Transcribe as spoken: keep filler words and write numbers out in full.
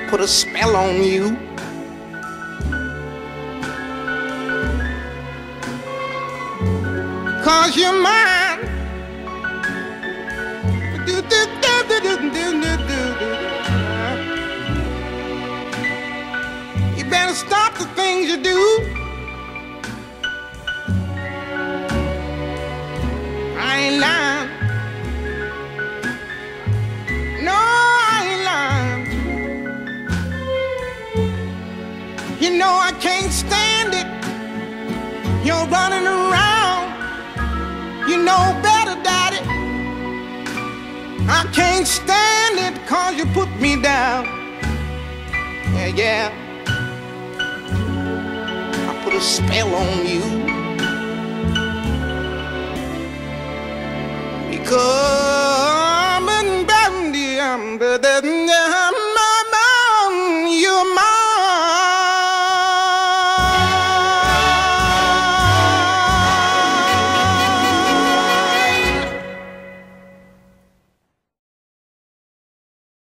put a spell on you. Cause you're mine. Do, do, do, do, do, do, do, do. You better stop the things you do. I ain't lying. No, I ain't lying. You know I can't stand it. You're running around. You know better, Daddy. I can't stand it cause you put me down. Yeah, yeah. I put a spell on you. Because I'm in